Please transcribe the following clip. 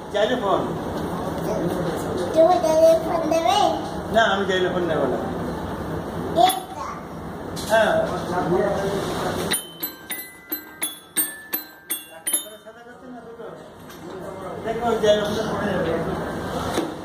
চাইলে ফোন তুমি চাইলে ফোন দেবে না আমি চাইলে ফোন নেব না এটা হ্যাঁ দেখো চাইলে ফোন পড়ে যাবে